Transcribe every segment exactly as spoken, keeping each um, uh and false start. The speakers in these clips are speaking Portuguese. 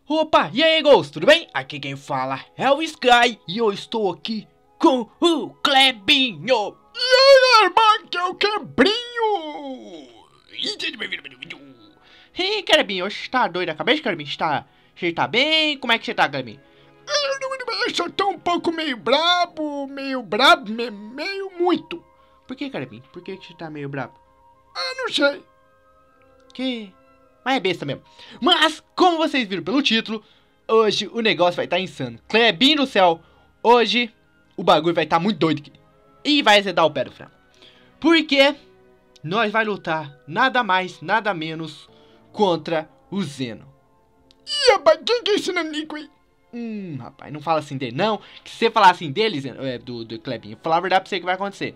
Opa, e aí, Ghost, tudo bem? Aqui quem fala é o Sky e eu estou aqui com o Clebinho. E aí, irmão, que é o Clebinho? E seja bem-vindo ao vídeo. E Clebinho, hoje tá doido da cabeça, Clebinho? Você tá, você tá bem? Como é que você tá, Clebinho? Eu, não, eu só tô um pouco meio brabo, meio brabo, me, meio muito. Por que, Clebinho? Por que, que você tá meio brabo? Ah, não sei. Que... Mas é besta mesmo. Mas, como vocês viram pelo título, hoje o negócio vai estar tá insano. Clebinho do céu, hoje o bagulho vai estar tá muito doido aqui. E vai azedar o pé do frango. Porque nós vai lutar nada mais, nada menos contra o Zeno. Ih, rapaz, quem que é esse nanico aí? Hum, rapaz, não fala assim dele não. Que se você falar assim dele, Zeno, é, do, do Clebinho, eu vou falar a verdade pra você que vai acontecer.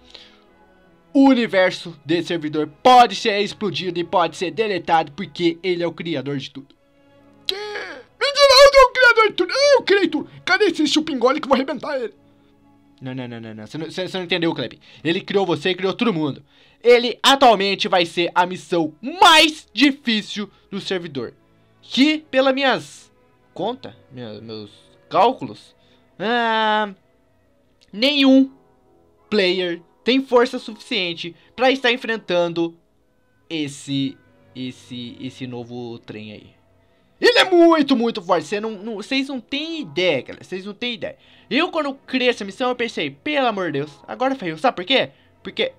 O universo desse servidor pode ser explodido e pode ser deletado porque ele é o criador de tudo. Que? Mentira, eu sou o criador de tudo. Eu criei tudo. Cadê esse chupingole que eu vou arrebentar ele? Não, não, não, não, não. Você não, você não entendeu, Clebinho. Ele criou você e criou todo mundo. Ele atualmente vai ser a missão mais difícil do servidor. Que, pelas minhas contas, minha, meus cálculos, ah, nenhum player tem força suficiente para estar enfrentando esse, esse, esse novo trem aí. Ele é muito, muito forte. Você não, não, vocês não têm ideia, galera. Vocês não têm ideia. Eu, quando criei essa missão, eu pensei, pelo amor de Deus, agora ferrou. Sabe por quê? Porque...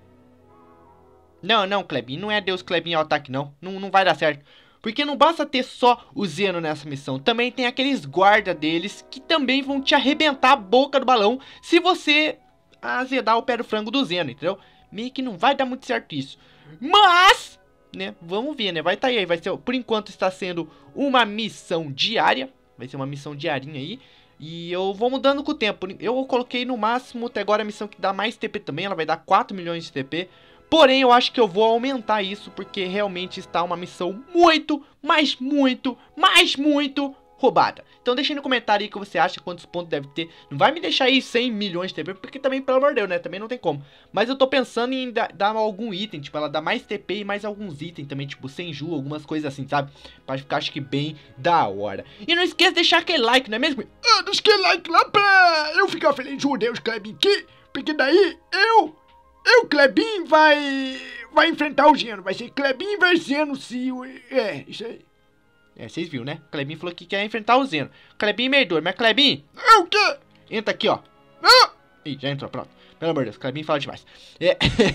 Não, não, Clebinho. Não é Deus Clebinho ao ataque, não. não. Não vai dar certo. Porque não basta ter só o Zeno nessa missão. Também tem aqueles guarda deles que também vão te arrebentar a boca do balão se você azedar o pé do frango do Zeno, entendeu? Meio que não vai dar muito certo isso. Mas... né, vamos ver, né, vai estar tá aí, vai ser, por enquanto está sendo uma missão diária, vai ser uma missão diarinha aí, e eu vou mudando com o tempo, eu coloquei no máximo até agora a missão que dá mais T P também, ela vai dar quatro milhões de T P, porém eu acho que eu vou aumentar isso, porque realmente está uma missão muito, mas muito, mas muito roubada. Então deixa aí no comentário aí o que você acha, quantos pontos deve ter. Não vai me deixar aí cem milhões de T P, porque também, pelo amor de Deus, né, também não tem como. Mas eu tô pensando em dar, dar algum item, tipo, ela dá mais T P e mais alguns itens também, tipo, Senju, algumas coisas assim, sabe? Pra ficar, acho que, bem da hora. E não esqueça de deixar aquele like, não é mesmo? Ah, deixa aquele like lá pra eu ficar feliz de Deus, Clebinho, aqui, porque daí eu, eu, Clebinho, vai, vai enfrentar o Zeno. Vai ser Clebinho versus Zeno, se... É, isso aí. É, vocês viram, né? O Clebinho falou que quer enfrentar o Zeno. Clebinho meio doido, mas Clebinho... É o quê? Entra aqui, ó. Ah! Ih, já entrou, pronto. Pelo amor de Deus, Clebinho fala demais. É.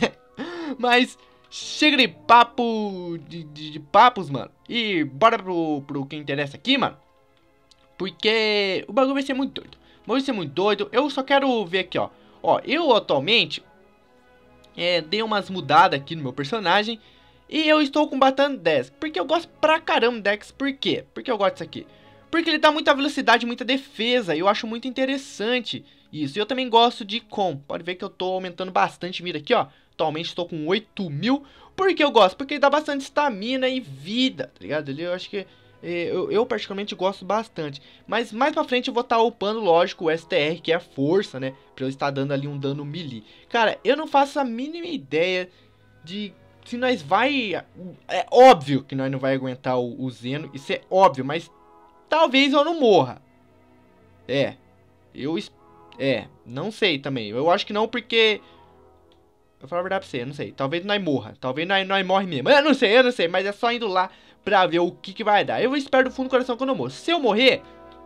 Mas chega de papo... De, de, de papos, mano. E bora pro, pro que interessa aqui, mano. Porque o bagulho vai ser muito doido. Vai ser muito doido. Eu só quero ver aqui, ó. Ó, eu atualmente... É, dei umas mudadas aqui no meu personagem... E eu estou combatendo Dex, porque eu gosto pra caramba Dex. Por quê? Porque eu gosto disso aqui. Porque ele dá muita velocidade, muita defesa. E eu acho muito interessante isso. E eu também gosto de Com. Pode ver que eu tô aumentando bastante mira aqui, ó. Atualmente estou com oito mil. Por que eu gosto? Porque ele dá bastante estamina e vida, tá ligado? Eu acho que... Eu, eu particularmente gosto bastante. Mas mais pra frente eu vou estar upando, lógico, o S T R, que é a força, né? Pra eu estar dando ali um dano melee. Cara, eu não faço a mínima ideia de... Se nós vai... É óbvio que nós não vai aguentar o, o Zeno. Isso é óbvio, mas... Talvez eu não morra. É. Eu... É. Não sei também. Eu acho que não porque... Eu vou falar a verdade pra você. Eu não sei. Talvez nós morra. Talvez nós, nós morre mesmo. Eu não sei, eu não sei. Mas é só indo lá pra ver o que, que vai dar. Eu espero do fundo do coração quando eu morro. Se eu morrer...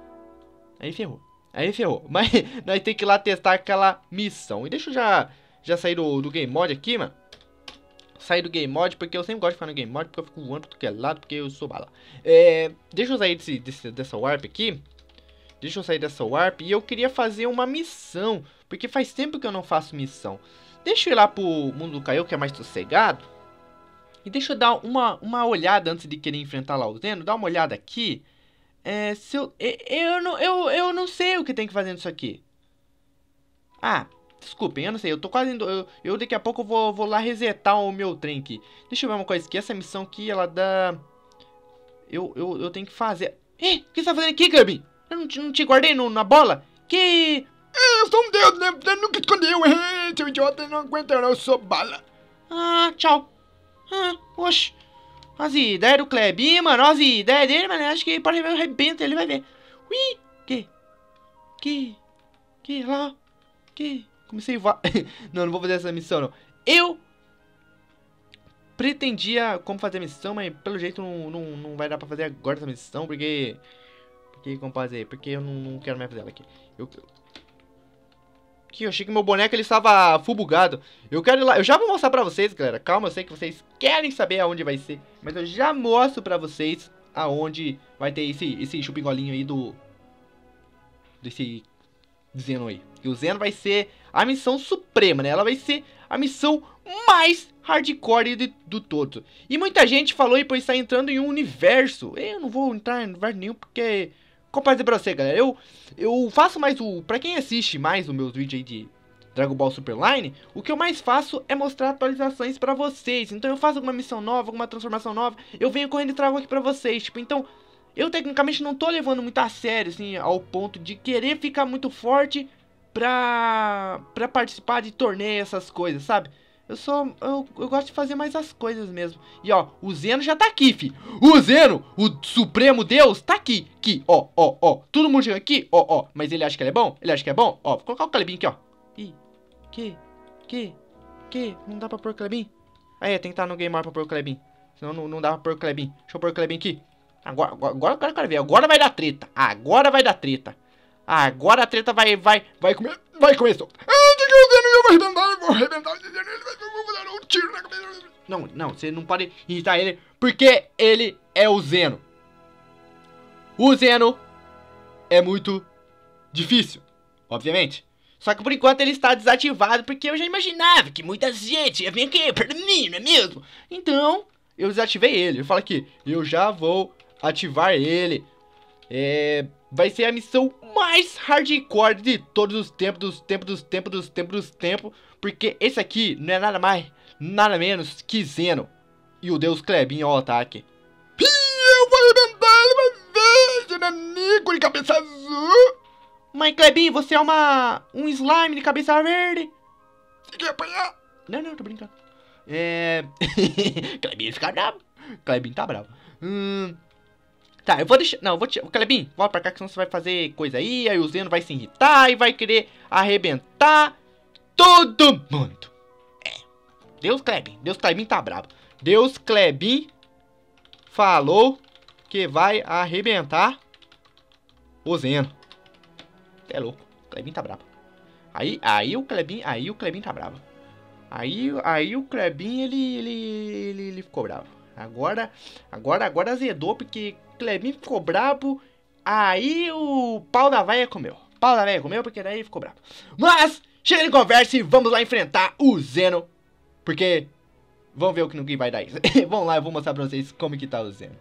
Aí ferrou. Aí ferrou. Mas nós temos que ir lá testar aquela missão. E deixa eu já... Já sair do, do Game Mode aqui, mano. Sair do Game Mode, porque eu sempre gosto de ficar no Game Mode, porque eu fico voando pra todo lado, porque eu sou bala. É, deixa eu sair desse, desse, dessa Warp aqui. Deixa eu sair dessa Warp. E eu queria fazer uma missão, porque faz tempo que eu não faço missão. Deixa eu ir lá pro mundo do Kaiô, que é mais sossegado. E deixa eu dar uma, uma olhada antes de querer enfrentar lá o Zeno. Dá uma olhada aqui. É, se eu, eu, eu, não, eu, eu não sei o que tem que fazer nisso aqui. Ah... Desculpem, eu não sei, eu tô quase indo, eu, eu daqui a pouco eu vou, vou lá resetar o meu trem aqui. Deixa eu ver uma coisa aqui, essa missão aqui, ela dá... Eu, eu, eu tenho que fazer... Ih, o que você tá fazendo aqui, Kirby? Eu não, não te guardei no, na bola? Que... Eu sou um deus, né? Eu nunca escondi, eu errei, seu idiota, não aguenta, eu sou bala. Ah, tchau. Ah, oxe. As ideias do Clebinho, mano. As ideias dele, mano. Acho que pode arrebenta, ele vai ver. Ui! Que? Que? Que? Lá? Que? Comecei a... Não, não vou fazer essa missão, não. Eu pretendia como fazer a missão, mas pelo jeito não, não, não vai dar pra fazer agora essa missão, porque... Porque, como fazer? Porque eu não, não quero mais fazer ela aqui. Eu... Que eu achei que meu boneco ele estava full bugado. Eu quero ir lá, eu já vou mostrar pra vocês, galera. Calma, eu sei que vocês querem saber aonde vai ser, mas eu já mostro pra vocês aonde vai ter esse, esse chupingolinho aí do... Desse Zeno aí. E o Zeno vai ser a missão suprema, né? Ela vai ser a missão mais hardcore de, do todo. E muita gente falou aí por estar entrando em um universo. Eu não vou entrar em universo nenhum porque... Como eu dizer pra você, galera, eu, eu faço mais o... Pra quem assiste mais os meus vídeos aí de Dragon Ball Superline, o que eu mais faço é mostrar atualizações pra vocês. Então eu faço alguma missão nova, alguma transformação nova, eu venho correndo e trago aqui pra vocês. Tipo, então, eu tecnicamente não tô levando muito a sério, assim, ao ponto de querer ficar muito forte pra, pra participar de torneios, essas coisas, sabe? Eu sou... Eu, eu gosto de fazer mais as coisas mesmo. E ó, o Zeno já tá aqui, fi. O Zeno, o Supremo Deus, tá aqui. Aqui, ó, ó, ó. Todo mundo chega aqui, ó, ó. Mas ele acha que ele é bom? Ele acha que é bom? Ó, vou colocar o Clebinho aqui, ó. Ih, que, que, que? Não dá pra pôr o Clebinho? Ah, é, tem que estar no Game More pra pôr o Clebinho. Senão não, não dá pra pôr o Clebinho. Deixa eu pôr o Clebinho aqui. Agora, agora, agora, agora eu quero ver. Agora vai dar treta. Agora vai dar treta. Agora a treta vai, vai, vai comer. Vai começar. Eu vou arrebentar, eu vou arrebentar, ele vai dar um tiro na cabeça. Não, não, você não pode irritar ele, porque ele é o Zeno. O Zeno é muito difícil, obviamente. Só que por enquanto ele está desativado, porque eu já imaginava que muita gente ia vir aqui perto de mim, não é mesmo? Então, eu desativei ele. Eu falo aqui, eu já vou ativar ele. É... Vai ser a missão mais hardcore de todos os tempos, dos tempos, dos tempos, dos tempos, dos tempos. Porque esse aqui não é nada mais, nada menos que Zeno. E o Deus Clebinho ao ataque. Eu vou arrebentar ele uma vez, nanico de cabeça azul. Mas Clebinho, você é uma... um slime de cabeça verde. Você quer apanhar? Não, não, tô brincando. É... Clebinho fica bravo. Clebinho tá bravo. Hum... Tá, eu vou deixar... Não, eu vou te... Clebinho, volta pra cá que senão você vai fazer coisa aí. Aí o Zeno vai se irritar e vai querer arrebentar todo mundo. É. Deus Clebinho. Deus Clebinho tá bravo. Deus Clebinho falou que vai arrebentar o Zeno. É louco. O Clebinho tá bravo. Aí, aí o Clebinho... Aí o Clebinho tá bravo. Aí, aí o Clebinho, ele, ele, ele, ele ficou bravo. Agora, agora, agora azedou, porque Clebinho ficou brabo. Aí o pau da véia comeu. Pau da véia comeu, porque daí ficou brabo. Mas, chega de conversa e vamos lá enfrentar o Zeno. Porque, vamos ver o que no que vai dar isso. Vamos lá, eu vou mostrar pra vocês como que tá o Zeno.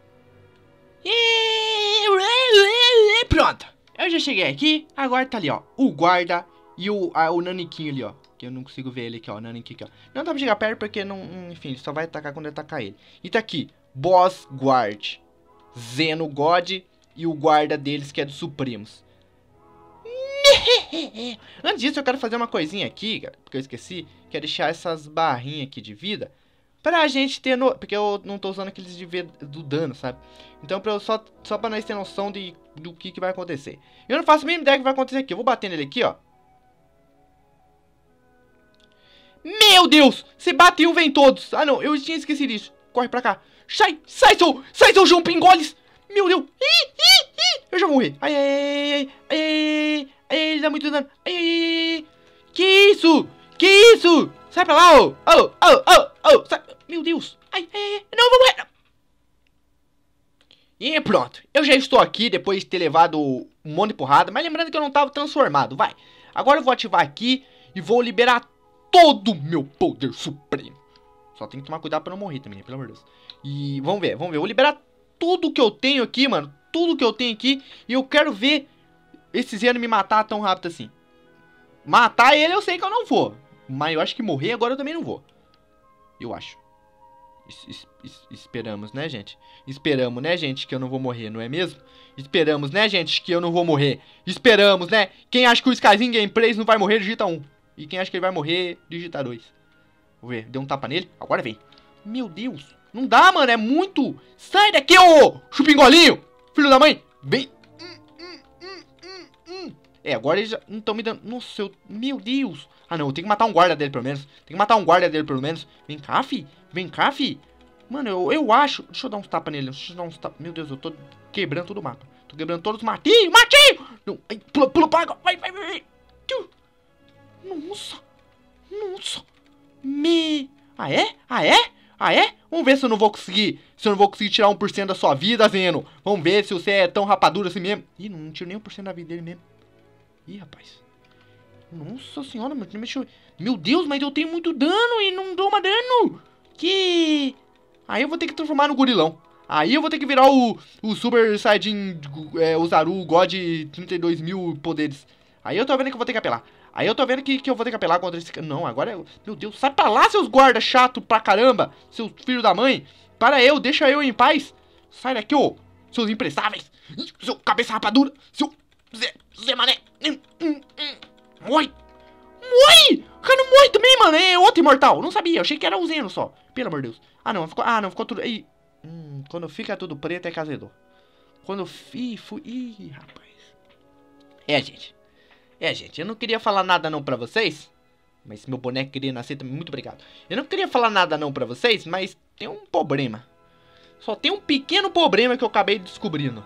Pronto, eu já cheguei aqui. Agora tá ali, ó, o guarda e o, a, o naniquinho ali, ó. Que eu não consigo ver ele aqui, ó, o naniquinho aqui, ó. Não dá pra chegar perto porque não, enfim, ele só vai atacar quando eu atacar ele. E tá aqui, Boss Guard, Zeno God e o guarda deles que é dos Supremos. Antes disso eu quero fazer uma coisinha aqui, cara, porque eu esqueci, que é deixar essas barrinhas aqui de vida pra gente ter no... Porque eu não tô usando aqueles de vida do dano, sabe? Então pra eu só, só pra nós ter noção de, do que, que vai acontecer. Eu não faço a mínima ideia do que vai acontecer aqui. Eu vou bater nele aqui, ó. Meu Deus! Se bate um, vem todos. Ah, não. Eu tinha esquecido isso. Corre pra cá. Sai! Sai, seu... Sai, seu João Pingoles! Meu Deus! Ih, ih, ih. Eu já morri. Ai, ai, ai, ai, ai, ai, ele dá muito dano. Ai, ai, ai. Que isso? Que isso? Sai pra lá, ô! Ô, ô, ô, ô! Sai! Meu Deus! Ai, ai, ai. Não, eu vou morrer! E pronto. Eu já estou aqui depois de ter levado um monte de porrada. Mas lembrando que eu não tava transformado. Vai. Agora eu vou ativar aqui e vou liberar todo o meu poder supremo. Só tem que tomar cuidado pra não morrer também, né? Pelo amor de Deus. E vamos ver, vamos ver. Eu vou liberar tudo que eu tenho aqui, mano. Tudo que eu tenho aqui. E eu quero ver esse Zeno me matar tão rápido assim. Matar ele eu sei que eu não vou. Mas eu acho que morrer agora eu também não vou. Eu acho. Es es es esperamos, né, gente? Esperamos, né, gente, que eu não vou morrer, não é mesmo? Esperamos, né, gente, que eu não vou morrer. Esperamos, né? Quem acha que o Skyzinho Gameplays não vai morrer, digita um. E quem acha que ele vai morrer, digita dois. Vou ver, deu um tapa nele, agora vem. Meu Deus, Não dá, mano, é muito. Sai daqui, ô chupingolinho, filho da mãe. Vem. Hum, hum, hum, hum, hum. É, agora eles já não estão me dando. Nossa, eu... meu Deus. Ah, não, eu tenho que matar um guarda dele pelo menos. Tem que matar um guarda dele pelo menos. Vem cá, fi. Vem cá, fi. Mano, eu, eu acho... Deixa eu dar uns tapas nele. Deixa eu dar uns tapas. Meu Deus, eu tô quebrando todo o mapa. Tô quebrando todos os matinhos. Matinho! Não. Ai, pula, pula, paga. Vai, vai, vai. Nossa. Nossa. Me... Ah, é? Ah, é? Ah, é? Vamos ver se eu não vou conseguir. Se eu não vou conseguir tirar um por cento da sua vida, Zeno. Vamos ver se você é tão rapadura assim mesmo. Ih, não, não tiro nem um por cento da vida dele mesmo. Ih, rapaz. Nossa senhora, meu, meu Deus, mas eu tenho muito dano e não dou uma dano. Que... Aí eu vou ter que transformar no gorilão. Aí eu vou ter que virar o, o Super Saiyajin é, Ozaru God trinta e dois mil poderes. Aí eu tô vendo que eu vou ter que apelar. Aí eu tô vendo que, que eu vou ter que apelar contra esse... Não, agora... Eu... Meu Deus, sai pra lá, seus guardas chato pra caramba. Seus filhos da mãe. Para eu, deixa eu em paz. Sai daqui, ô. Seus imprestáveis. Seu cabeça rapadura. Seu... Zé, Zé Mané. Hum, hum, hum. Morre! Morre! O cara não morre também, mano. É outro imortal. Não sabia. Eu achei que era o Zeno só. Pelo amor de Deus. Ah, não. Ficou, ah, não. Ficou tudo... Ih. Hum, quando fica tudo preto é cazedor. Quando... Ih, fui... Ih, rapaz. É, gente. É, gente. Eu não queria falar nada não pra vocês. Mas meu boneco queria nascer também. Muito obrigado. Eu não queria falar nada não pra vocês, mas tem um problema. Só tem um pequeno problema que eu acabei descobrindo.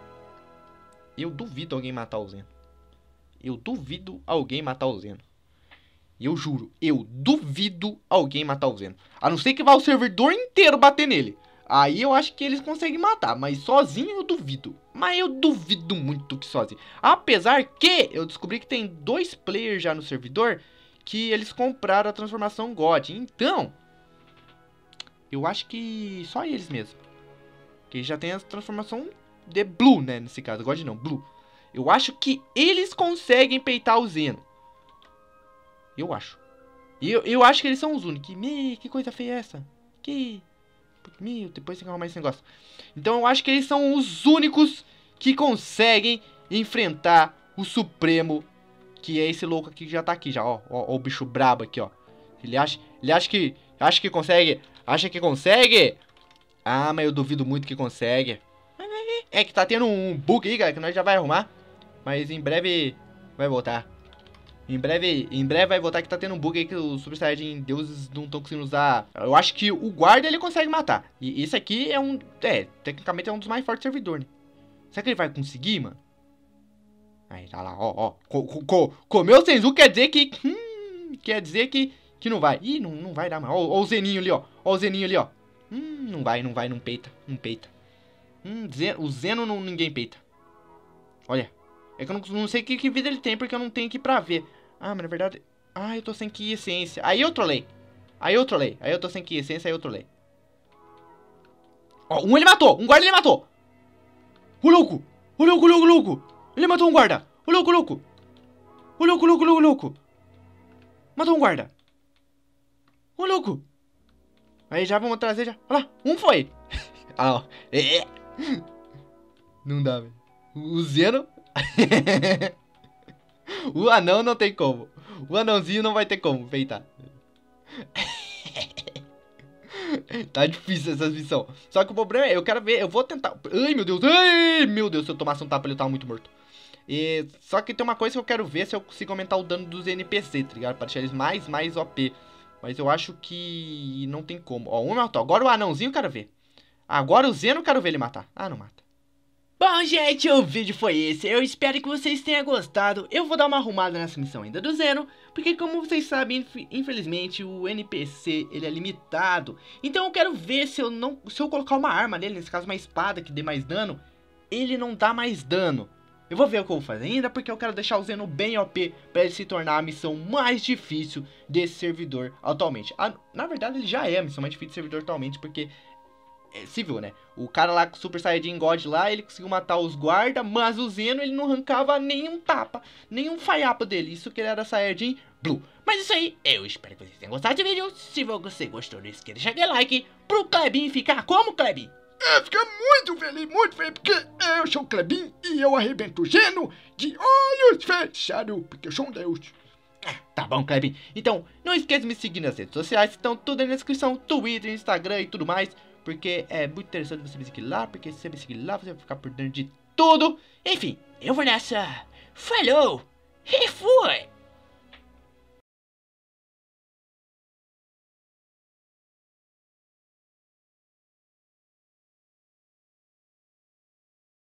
Eu duvido alguém matar o Zeno. Eu duvido alguém matar o Zeno. Eu juro, eu duvido alguém matar o Zeno. A não ser que vá o servidor inteiro bater nele. Aí eu acho que eles conseguem matar, mas sozinho eu duvido. Mas eu duvido muito que sozinho. Apesar que eu descobri que tem dois players já no servidor que eles compraram a transformação God. Então, eu acho que só eles mesmo. Que já tem a transformação de Blue, né? Nesse caso, God não, Blue. Eu acho que eles conseguem peitar o Zeno. Eu acho. Eu, eu acho que eles são os únicos. Me, que coisa feia é essa? Que... Meu, depois tem que arrumar esse negócio. Então eu acho que eles são os únicos que conseguem enfrentar o Supremo. Que é esse louco aqui que já tá aqui já, ó. Ó, ó o bicho brabo aqui, ó. Ele acha, ele acha que... Acha que consegue. Acha que consegue? Ah, mas eu duvido muito que consegue. É que tá tendo um bug aí, galera, que nós já vai arrumar. Mas em breve vai voltar. Em breve, em breve vai voltar que tá tendo um bug aí que os Super Saiyajin deuses não estão conseguindo usar. Eu acho que o guarda ele consegue matar. E esse aqui é um... É, tecnicamente é um dos mais fortes servidores, né? Será que ele vai conseguir, mano? Aí, tá lá, ó, ó. Co, co, co, comeu o Senzu quer dizer que... Hum, quer dizer que, que não vai. Ih, não, não vai dar, mano. Ó, ó o Zeninho ali, ó. Ó o Zeninho ali, ó. Hum, não vai, não vai, não peita. Não peita. Hum, Zeno, o Zeno não, ninguém peita. Olha. É que eu não, não sei que, que vida ele tem, porque eu não tenho aqui pra ver. Ah, mas na verdade... Ah, eu tô sem que essência. Aí eu trolei. Aí eu trolei. Aí eu tô sem que essência, aí eu trolei. Ó, um ele matou. Um guarda ele matou. O louco. O louco, o louco, o louco. Ele matou um guarda. O louco, o louco. O louco, o louco, o louco, o louco. Matou um guarda. O louco. Aí já vamos trazer já. Olha lá, um foi. Ah, ó. É. Não dá, velho. O Zeno... O anão não tem como. O anãozinho não vai ter como peitar. Tá difícil essas missões. Só que o problema é, eu quero ver, eu vou tentar. Ai, meu Deus, ai, meu Deus, se eu tomasse um tapa ele tava muito morto. E, só que tem uma coisa que eu quero ver se eu consigo aumentar o dano dos N P C, tá ligado? Pra deixar eles mais, mais O P. Mas eu acho que não tem como. Ó, um matou. Agora o anãozinho eu quero ver. Agora o Zeno eu quero ver ele matar. Ah, não mata. Bom, gente, o vídeo foi esse. Eu espero que vocês tenham gostado. Eu vou dar uma arrumada nessa missão ainda do Zeno, porque como vocês sabem, infelizmente, o N P C, ele é limitado. Então eu quero ver se eu não, se eu colocar uma arma nele, nesse caso uma espada que dê mais dano, ele não dá mais dano. Eu vou ver o que eu vou fazer ainda, porque eu quero deixar o Zeno bem O P, para ele se tornar a missão mais difícil desse servidor atualmente. Ah, na verdade, ele já é a missão mais difícil do servidor atualmente, porque... É, se viu, né? O cara lá com o Super Saiyajin God lá, ele conseguiu matar os guarda, mas o Zeno, ele não arrancava nenhum tapa, nenhum faiapo dele. Isso que ele era Saiyajin Blue. Mas isso aí, eu espero que vocês tenham gostado desse vídeo. Se você gostou, não esqueça de deixar aquele like pro Clebinho ficar como, Clebinho? É, fica muito feliz, muito feliz, porque eu sou o Clebinho e eu arrebento o Zeno de olhos fechados, porque eu sou um deus. Tá bom, Clebinho. Então, não esqueça de me seguir nas redes sociais, estão tudo aí na descrição, Twitter, Instagram e tudo mais. porque é muito interessante você me seguir lá, porque se você me seguir lá, você vai ficar por dentro de tudo. Enfim, eu vou nessa. Falou! E fui!